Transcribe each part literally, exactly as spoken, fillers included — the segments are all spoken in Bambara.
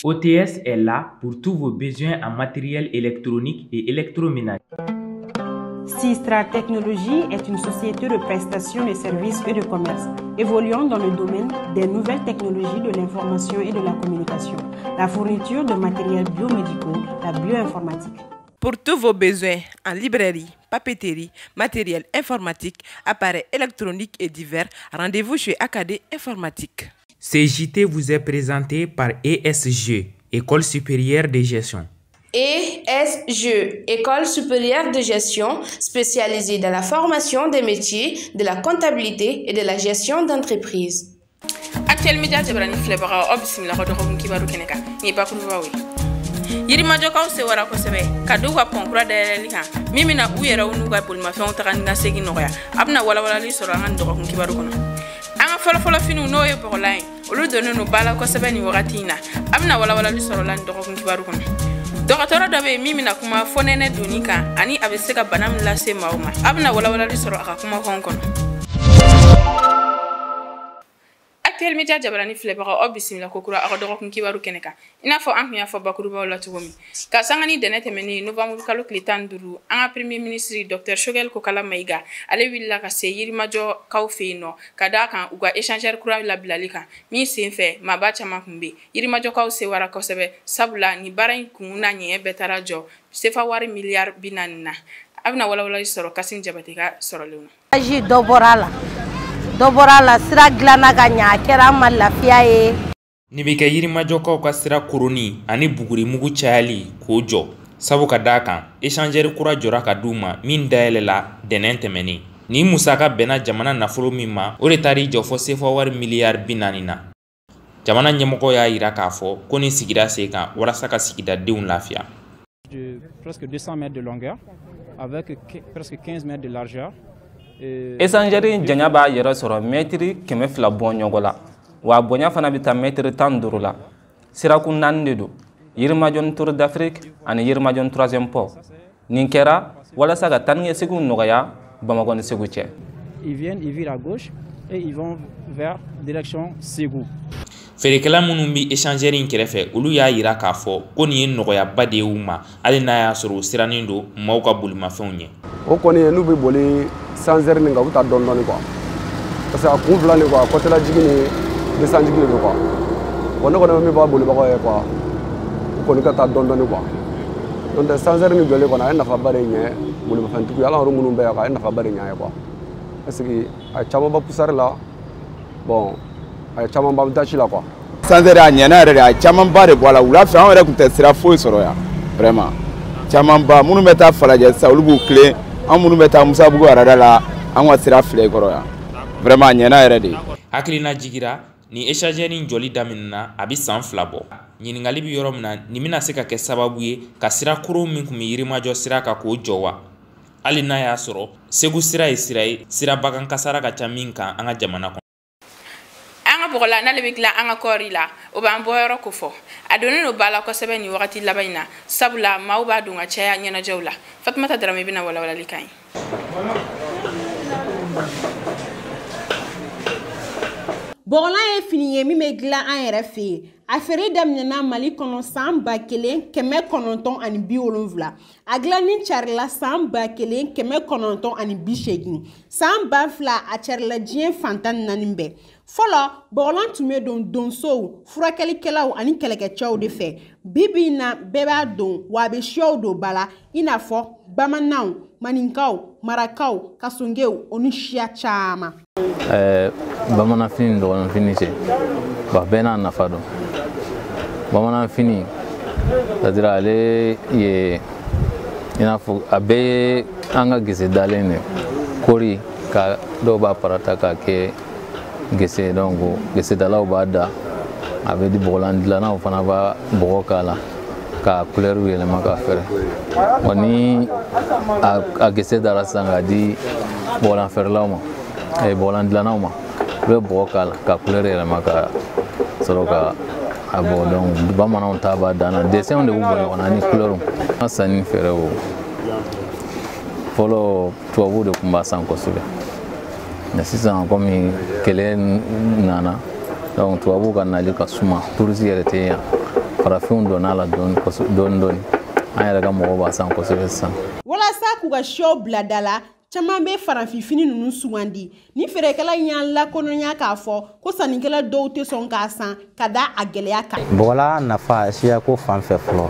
O T S est là pour tous vos besoins en matériel électronique et électroménager. Sistra Technologies est une société de prestation de services et de commerce, évoluant dans le domaine des nouvelles technologies de l'information et de la communication, la fourniture de matériels biomédicaux, la bioinformatique. Pour tous vos besoins en librairie, papeterie, matériel informatique, appareils électroniques et divers, rendez-vous chez A K D Informatique. Ce J T vous est présenté par E S G, École supérieure de gestion. E S G, École supérieure de gestion, spécialisée dans la formation des métiers de la comptabilité et de la gestion d'entreprise. Actuellement, je vais vous faire obismila ko doxum kibaru keneka ni bakuru wawe yiri majo kaw se wara ko sebe kadu ka ponkura de likan mimina u yera unu ga polma fe on taxanga segi noya abna wala wala li soro ngan doxum kibaru kono anga folo folo finu no ye borlain olu donu no bala ko sebe ni waratina abna wala wala li soro lan doxum kibaru kono doxatora dabe mimina kuma fonene donika ani abeseka banam la se mauma abna wala wala li soro aka kuma kono. Tel media jabarani flebara obisimila kokura akodoro kunkibaru keneka ina fo an ya fo bakuru ba la tugomi ka sangani denete meni novembre kalo klitan duru an premier ministre docteur Shogel Kokala Maiga ale willa ka se yirimajo kawfeino kada kan uga échanger kura la bilalika mi senfe mabacha makumbe yirimajo kawse wara kosebe sabula ni baran kununa nye betarajo sefa wari milliard binanna abna wala wala soro kasin jabatika soro lewna aji doborala Dobora la sira glana ka nya kera ma lafiya ye ni be ka yirimajo kaw ka sira kuruni ani buguri mugu chali ko jo sabu ka dakan échanger kura jora ka duma min dayelela denen temeni ni musaka bena jamana nafolo mimma o de tari jo fo sefa war milliard binanina jamana nyemoko ya ira ka fo ko ni sigira se kan warasa ka sigida deun lafiya de presque deux cents mètres de longueur avec presque quinze mètres de largeur. Échangeri janya ba yera soro metri keme fila bonyogo la wa bonya fana bita metri tan duru la siraku nande do yirmajon tour d'Afrique ani yirmajon troisième port ninkera wala saga tanye segu nogaya bamago ne segu che ils viennent ils virent à gauche et ils vont vers direction Ségou. Ferekela munun bi échangeri nkerefe ulu ya yira ka fo ko ni nogoya bade uma ale na ya soro siranindo mawka bulma fenye o koni nu bi boli sans heure ni nga uta don don quoi parce que a kun fila ni quoi côté la jigini descend jigini quoi on ko mi ba boli ba ko quoi ko ni ka ta don don quoi donc sans heure ni jole ko na na fa bare nye boli ma fanti ko yalla ro munum be ka na fa bare nya quoi parce que a chama ba pusar la bon a chama ba dachi la quoi sans heure anya na re a chama ba re bola ula fa on re ku tesira fo soro ya vraiment chama ba munum be ta fala je sa ulubu clé amunu beta musa bugo arada la anwa sira fle koro ya vraiment nyana yere de hakilina jigira ni échangeri njoli daminna abi san flabo nyini ngali bi yorom na ni mina seka ke sababu ye ka sira kuro min kumi yirimajo sira ka ko jowa ali na ya soro segu sira e sira e sira bagan kasara ka chaminka anga jamana ko anga bola na lebikla anga korila o ba mboyoro ko fo adoni no bala ko sebe ni wakati labaina sabula mauba dunga chaya nyana jawla Fatmata Drame bina wala wala likai Bolan e fini ye mi me gla an yɛrɛ fe yen a feere daminɛna Mali kɔnɔ san ba kelen kɛmɛ kɔnɔntɔn ani bi wolonwula a dilanni carila san ba kelen kɛmɛ kɔnɔntɔn ani bi seegin san ba fila a carila diɲɛ fantan naani bɛɛ fɔlɔ bɔgɔlan tun bɛ don donsow furakɛlikɛlaw ani kɛlɛkɛcɛw de fɛ bibi in na bɛɛ b'a don wa a bɛ siyaw don ba la i n'a fɔ bamananw maninkaw marakaw kasongew o ni siya caman. ɛɛ bamananfini ni dɔgɔnɔfini cɛ ba bɛɛ n'a nafa dɔn bamananfini c'est-à-dire ale ye i n'a fɔ a bɛɛ ye an ka gese dalen de kori ka dɔw b'a parata k'a kɛ gese donc gesedalaw b'a da a bɛ di bɔgɔlan dilannaw fana b'a bɔgɔ k'a la ka couleur yɛlɛma ka fɛrɛ wa ni a gese dara sisan k'a di bɔgɔlan fɛrɛlaw ma bɔgɔlan dilannaw ma u bɛ bɔgɔ k'a la ka couleur yɛlɛma ka sɔrɔ ka a bɔ donc bamananw ta b'a dan na dessinw de b'u bɔ ɲɔgɔn na ni couleur an sanni fɛrɛw fɔlɔ tubabuw de tun b'a san kosɛbɛ mais sisan komi kɛlɛ nana donc tubabuw ka nali ka suma touristes yɛrɛ tɛ yan farafinw donna la dɔɔni dɔɔni an yɛrɛ ka mɔgɔw b'a san kosɛbɛ sisan. Walasa k'u ka sɛw bila da la caman bɛ farafinfini ninnu sugandi ni feerekɛla y'a lakɔnɔya k'a fɔ ko sannikɛla dɔw tɛ sɔn k'a san ka da a gɛlɛya kan. Bɔgɔla nafa siya ko fan fɛ fɔlɔ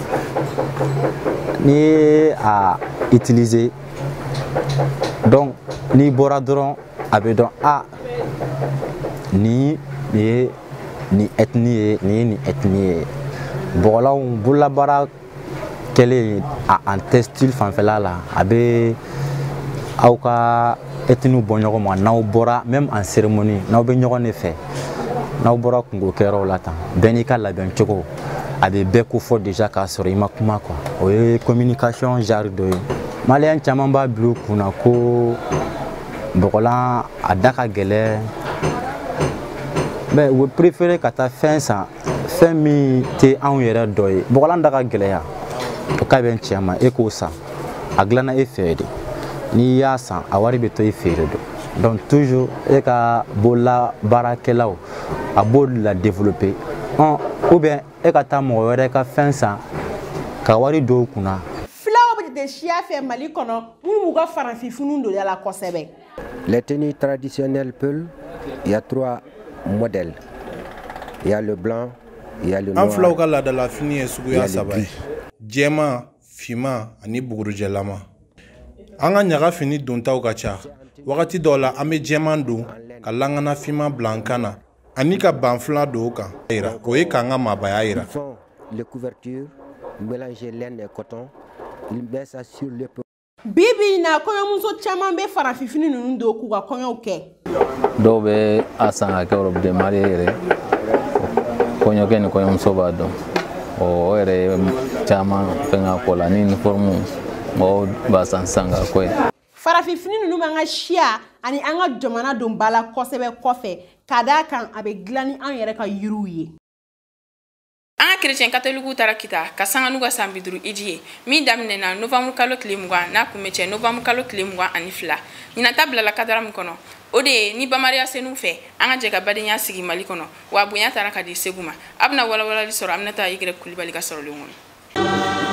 n'i ye a utiliser donc n'i bɔra dɔrɔn a bɛ dɔn a ni ye ni ethnie ye ni ye ni ethnie ye bɔgɔlaw bololabaara kɛlen a en textile fanfɛla la a bɛ aw ka ethnie bɔ ɲɔgɔn ma n'aw bɔra même en cérémonie n'aw bɛ ɲɔgɔn de fɛ n'aw bɔra kungo kɛyɔrɔ la tan bɛɛ n'i ka labɛn cogo a bɛ bɛɛ ko fɔ déjà k'a sɔrɔ i ma kuma quoi o ye communication genre dɔ ye maliyɛn caman b'a bila u kunna ko bɔgɔlan a da ka gɛlɛn mais u bɛ préférer ka taa fɛn san fɛn min tɛ anw yɛrɛ dɔ ye bɔgɔlan da ka gɛlɛya o k'a bɛ tiɲɛ ma e k'o san a dilanna e fɛ de n'i y'a san a wari bɛ to e feere do donc toujours e ka bolola baarakɛlaw a b'o la développer ou bien e ka taa mɔgɔ wɛrɛ ka fɛn san ka wari don u kunna. Filaw bɛ de siya fɛ Mali kɔnɔ minnu b'u ka farafinfiniw don la kosɛbɛ. Les tenues traditionnelles Peul, il y a trois modèles. Il y a le blanc, il y a le noir. An filaw ka laadala fini ye suguya saba ye. Jɛma, finman ani bugurujɛlama. An ka ɲaga fini dontaw ka ca. Wagati dɔw la an bɛ jɛman don ka langana finman bila an kan na ani ka banfula don o kan. O ye k'an ka maabaya yira. Les couvertures, mélanger laine et coton, ils mettent ça sur les peaux. Bibi na kɔɲɔmuso caman bɛ farafinfini ninnu don k'u ka kɔɲɔw kɛ. Dɔw bɛ a san ka kɛ robe de mariée yɛrɛ kɔɲɔkɛ ni kɔɲɔmuso b'a dɔn o yɛrɛ ye caman fɛn ka ko la ni uniforme mɔgɔw b'a san san ka kɔ ye. Farafinfini ninnu b'an ka siya ani an ka jamana don ba la kosɛbɛ kɔfɛ ka d'a kan a bɛ dilan ni an yɛrɛ ka yiriw ye. An ka chrétien catholique taara kita ka sanga n'u ka san bi duuru iji ye min daminɛna novembre kalo tile mugan n'a kun bɛ cɛ novembre kalo tile mugan ani fila ɲinata bilala kadara min kɔnɔ o de ye ni bamariya senu fɛ an ka jɛ ka badenya sigi Mali kɔnɔ wa bonya taara ka di Segu ma a bɛna walawalali sɔrɔ Aminata Yigire Kulibali ka sɔrɔlen kɔnɔ.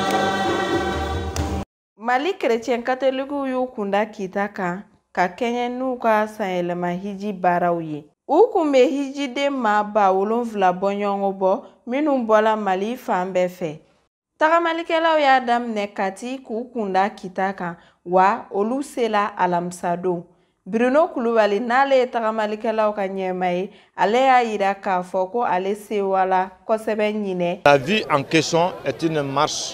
Mali chrétien catholique y'u kunda kita kan ka kɛɲɛ n'u ka sanyɛlɛma hiji baaraw ye. U kun bɛ hijiden maa ba wolonfila bɔ ɲɔgɔn bɔ minnu bɔla Mali fan bɛɛ fɛ. Tagamalikɛlaw y'a daminɛ kati k'u kunda kita kan wa olu sela alamisa don. Bruno Kulibali n'ale ye tagamalikɛlaw ka ɲɛma ye ale y'a yira k'a fɔ ko ale sewala kosɛbɛ ɲinɛ. La vie en question est une marche.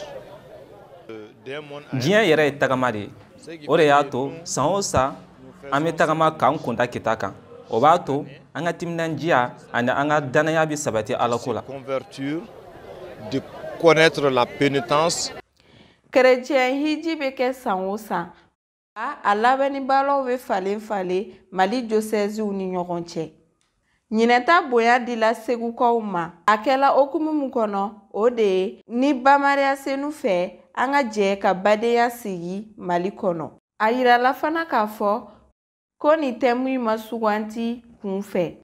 Diɲɛ yɛrɛ ye tagama de ye o de y'a to san o san an bɛ tagama k'an kunda kita kan o b'a to an ka timinandiya ani an ka danaya bɛ sabati Alako la. De connaître la pénitence. Chrétien hiji bɛ kɛ san o san a labɛnnibalaw bɛ falen falen Mali diocèsew ni ɲɔgɔn cɛ. Ɲinɛta bonya dila Segukaw ma a kɛla okumu min kɔnɔ o de ye ni bamariya senu fɛ an ka jɛ ka badenya sigi Mali kɔnɔ. A yirala fana k'a fɔ ko ni thème ma suganti kun fɛ.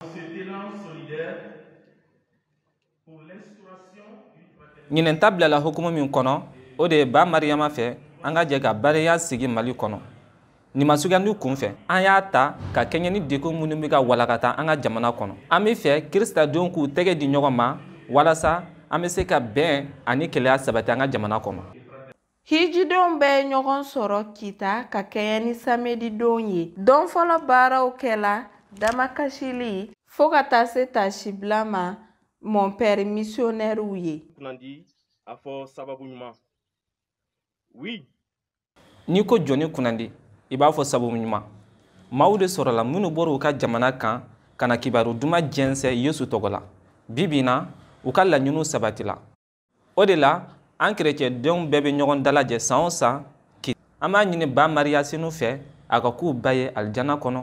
Ɲinɛta bilala hukumu min kɔnɔ o de ye ba Mariyama fɛ an ka jɛ ka badenya sigi Mali kɔnɔ. Ni ma sugandi kun fɛ an y'a ta ka kɛɲɛ ni degun minnu bɛ ka walakata an ka jamana kɔnɔ. An bɛ fɛ Kiristadenw k'u tɛgɛ di ɲɔgɔn ma walasa an bɛ se ka bɛn ani kɛlɛya sabati an ka jamana kɔnɔ. Hijidenw bɛ ɲɔgɔn sɔrɔ kita ka kɛɲɛ ni samedi don ye. Don fɔlɔ baaraw kɛla damakasili fo ka taa se tasibila ma mon père missionnaire ye. N'i ko jɔnni kunnandi i b'a fɔ sababu ɲuman. Maaw de sɔrɔla minnu bɔra u ka jamana kan ka na kibaru duman jɛnsɛn Yesu tɔgɔ la. Bi bi in na u ka laɲiniw sabatila. O de la an kerecɛndenw bɛɛ bɛ ɲɔgɔn dalajɛ san o san ki an b'a ɲini ba Mariya senu fɛ a ka k'u ba ye alijana kɔnɔ.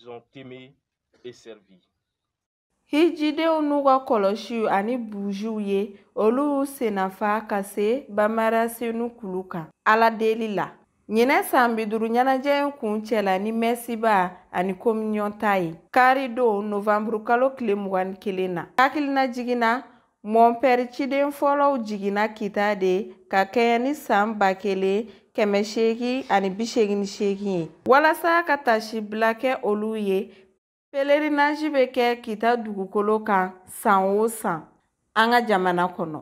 Hijidenw n'u ka kɔlɔsiw ani bujiw ye olu senafa ka se ba Mariya senu kulu kan Ala deli la. Ɲinɛ san bi duuru ɲɛnajɛ in kun cɛla ni mɛsiba ani communion ta ye. Kari don novembre kalo tile mugan ni kelen na. Hakilina jiginna Mon père ciden fɔlɔw jigina kita de ka kɛɲɛ ni san ba kelen kɛmɛ seegin ani bi seegin ni seegin ye. Walasa ka tasibila kɛ olu ye, pèlerinage bɛ kɛ kita dugukolo kan san o san an ka jamana kɔnɔ.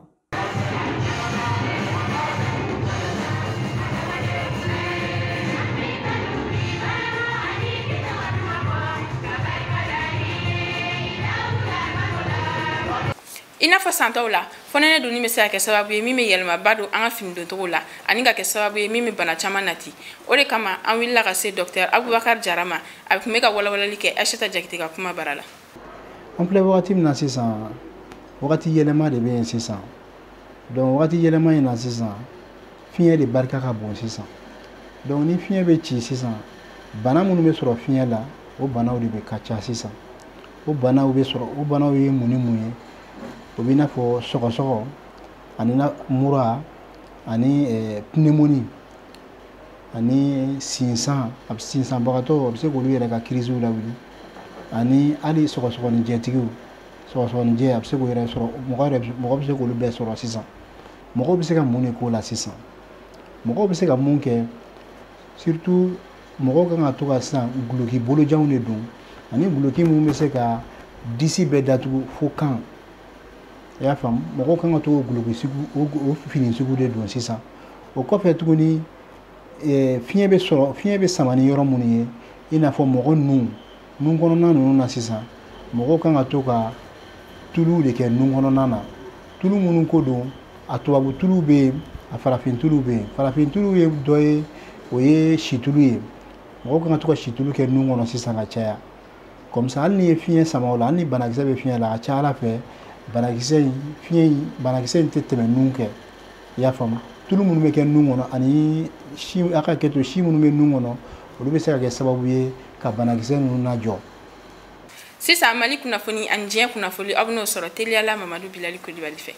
I n'a fɔ santaw la fonɛnɛ duni bɛ se ka kɛ sababu ye min bɛ yɛlɛmaba don an ka fini doncogo la ani ka kɛ sababu ye min bɛ bana caman nati. O de kama an wulila ka se docteur Abubakar Jara ma, a tun bɛ ka walawalali kɛ Aïssata Diakité ka kuma bara la. An filɛ wagati min na sisan, wagati yɛlɛma de bɛ yen sisan. Donc wagati yɛlɛma in na sisan, fiɲɛ de barika ka bon sisan. Donc ni fiɲɛ bɛ ci sisan, bana minnu bɛ sɔrɔ fiɲɛ la, o banaw de bɛ ka ca sisan. O banaw bɛ sɔrɔ, o banaw ye mun ni mun ye? O bɛ n'a fɔ sɔgɔsɔgɔ ani mura ani pneumonie ani sinsan, a bɛ sinsanbagatɔ a bɛ se k'olu yɛrɛ ka crise lawuli ani hali sɔgɔsɔgɔnijɛtigiw, sɔgɔsɔgɔnijɛ a bɛ se k'o yɛrɛ sɔrɔ, mɔgɔ yɛrɛ mɔgɔ bɛ se k'olu bɛɛ sɔrɔ sisan. Mɔgɔw bɛ se ka mun de k'o la sisan? Mɔgɔw bɛ se ka mun kɛ, surtout mɔgɔw kan ka to ka sisan guloki bolojanw de don ani guloki mun bɛ se ka disi bɛɛ datugu fo kan. I y'a faamu, mɔgɔw kan ka to guloki sugu o fini sugu de don sisan. O kɔfɛ tuguni fiɲɛ bɛ sɔrɔ, fiɲɛ bɛ sama ni yɔrɔ minnu ye, i n'a fɔ mɔgɔ nun, nun kɔnɔna ninnu na sisan, mɔgɔw kan ka to ka tulu de kɛ nun kɔnɔna na. Tulu minnu ko don, a tubabu tulu bɛ yen, a farafin tulu bɛ yen. Farafin tulu ye dɔ ye, o ye situlu ye. Mɔgɔw kan ka to ka situlu kɛ nun kɔnɔ sisan ka caya. Comme ça, hali ni ye fiɲɛ sama o la, hali ni banakisɛ bɛ fiɲɛ la, a ka ca Ala fɛ banakisɛ in, fiɲɛ in, banakisɛ in tɛ tɛmɛ nun kɛ. I y'a faamu? Tulu minnu bɛ kɛ nun kɔnɔ ani si, a ka kɛ to si minnu bɛ nun kɔnɔ, olu bɛ se ka kɛ sababu ye ka banakisɛ ninnu lajɔ. Sisan Mali kunnafoni ani diɲɛ kunnafoni aw bɛn'o sɔrɔ teliyala Mamadu Bilali Kulibali fɛ.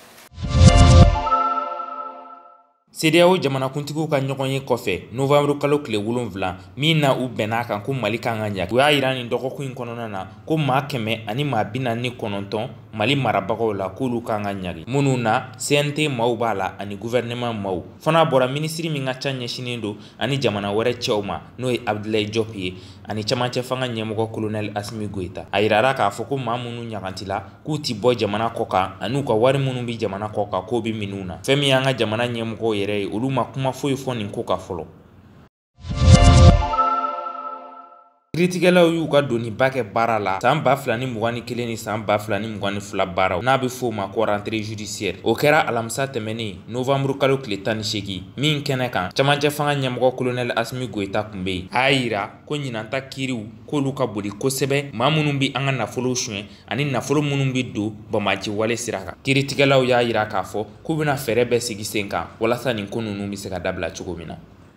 C D A O jamanakuntigiw ka ɲɔgɔn ye kɔfɛ novembre kalo tile wolonwula min na u bɛn'a kan ko Mali kan ka ɲa. U y'a yira nin dɔgɔkun in kɔnɔna na ko maa kɛmɛ ani maa bi naani ni kɔnɔntɔn Mali marabagaw la k'olu kan ka ɲagi. Minnu na C N T maaw b'a la ani gouvernement maaw. Fana bɔra minisiri min ka ca ɲɛsinen don ani jamana wɛrɛ cɛw ma n'o ye Abdoulaye Diop ye ani camancɛ fanga ɲɛmɔgɔ colonel Assimi Goïta. A yirara k'a fɔ ko maa minnu ɲagantila k'u ti bɔ jamana kɔ kan ani u ka wari minnu bi jamana kɔ kan k'o bi minnu na. Fɛn min y'an ka jamana ɲɛmɔgɔw yɛrɛ ye, olu ma kuma foyi fɔ nin ko ka fɔlɔ. Kiiritigɛlaw y'u ka doniba kɛ baara la san ba fila ni mugan ni kelen ni san ba fila ni mugan ni fila baaraw n'a bɛ f'o ma ko rentrée judiciaire. O kɛra alamisa tɛmɛnen novembre kalo tile tan ni seegin min kɛnɛ kan camancɛ fanga ɲɛmɔgɔ colonel Assimi Goïta kun bɛ yen. A y'a yira ko ɲinanta kiiriw k'olu ka boli kosɛbɛ maa minnu bɛ an ka nafolo suɲɛ ani nafolo minnu bɛ don bamaji wale sira kan. Kiiritigɛlaw y'a yira k'a fɔ k'u bɛna fɛɛrɛ bɛɛ sigi sen kan walasa nin ko ninnu bɛ se ka dabila cogo min na.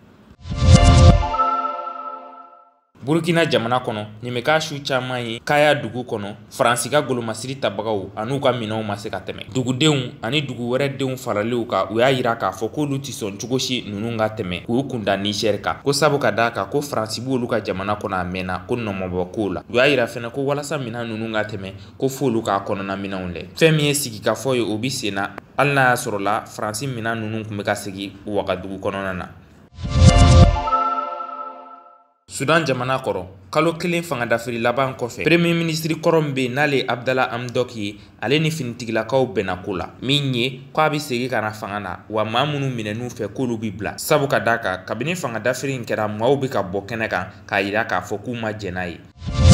Burkina jamana kɔnɔ ɲɛmɛka su caman ye Kaya dugu kɔnɔ Faransi ka golomasiri tabagaw an'u ka minɛnw ma se ka tɛmɛ. Dugudenw ani dugu wɛrɛ denw faraliw kan u y'a yira k'a fɔ k'olu ti sɔn cogo si ninnu ka tɛmɛ k'u kunda Niger kan ko sabu ka d'a kan ko Faransi b'olu ka jamana kɔnɔ a mɛnna ko nɔmɔbɔ kow la. U y'a yira fɛnɛ ko walasa minɛn ninnu ka tɛmɛ ko f'olu k'a kɔnɔna minɛnw lɛ. Fɛn min ye sigikafɔ ye o bi sen na hali n'a y'a sɔrɔ la Faransi minɛn ninnu kun bɛ ka segin Ouagadougou kɔnɔna na. Sudan jamana kɔrɔ kalo kelen fanga dafiri laban kɔfɛ premier ministre kɔrɔ min bɛ yen n'ale Abdallah Hamdok ye ale ni finitigilakaw bɛnna ko la min ye k'a bɛ segin ka na fanga na wa maa minnu minɛn'u fɛ k'olu bi bila sabu ka d'a kan kabini fanga dafiri in kɛra maaw bɛ ka bɔ kɛnɛ kan k'a yira k'a fɔ k'u ma jɛn n'a ye.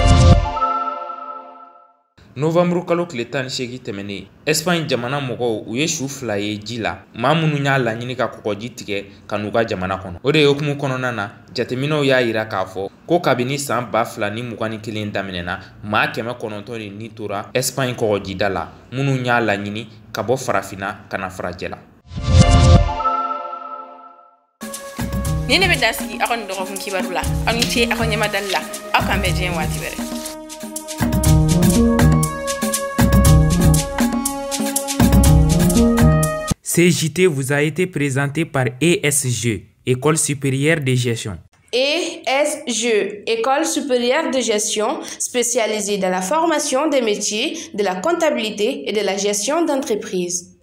Novembre kalo tile tan ni seegin tɛmɛnen Espagne jamana mɔgɔw u ye su fila ye ji la maa minnu y'a laɲini ka kɔgɔji tigɛ ka n'u ka jamana kɔnɔ. O de ye hukumu kɔnɔna na jateminɛw y'a yira k'a fɔ ko kabini san ba fila ni mugan ni kelen daminɛna maa kɛmɛ kɔnɔntɔn de ni tora Espagne kɔgɔjida la minnu y'a laɲini ka bɔ farafinna ka na farajɛ la. Ni ne bɛ da sigi aw ka nin dɔgɔkun kibaru la aw ni ce aw ka ɲɛmadali la aw k'an bɛɛ diɲɛ waati wɛrɛ. C J T vous a été présenté par E S G, École supérieure de gestion. E S G, École supérieure de gestion spécialisée dans la formation des métiers de la comptabilité et de la gestion d'entreprise.